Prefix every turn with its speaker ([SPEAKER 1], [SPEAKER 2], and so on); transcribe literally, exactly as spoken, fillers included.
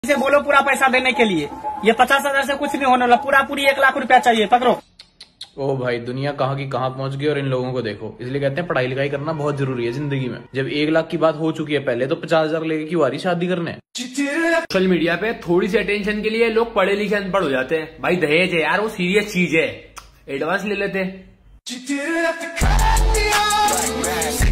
[SPEAKER 1] से बोलो पूरा पैसा देने के लिए। ये पचास हजार से कुछ नहीं होने वाला, पूरा पूरी एक लाख रुपया चाहिए, पकड़ो।
[SPEAKER 2] ओ भाई, दुनिया कहाँ की कहाँ पहुंच गई और इन लोगों को देखो। इसलिए कहते हैं पढ़ाई लिखाई करना बहुत जरूरी है जिंदगी में। जब एक लाख की बात हो चुकी है पहले, तो पचास हजार लेके क्यों आ रही शादी करने।
[SPEAKER 3] सोशल मीडिया पे थोड़ी सी अटेंशन के लिए लोग पढ़े लिखे अनपढ़ हो जाते हैं। भाई दहेज है यार, वो सीरियस चीज है, एडवांस ले लेते हैं।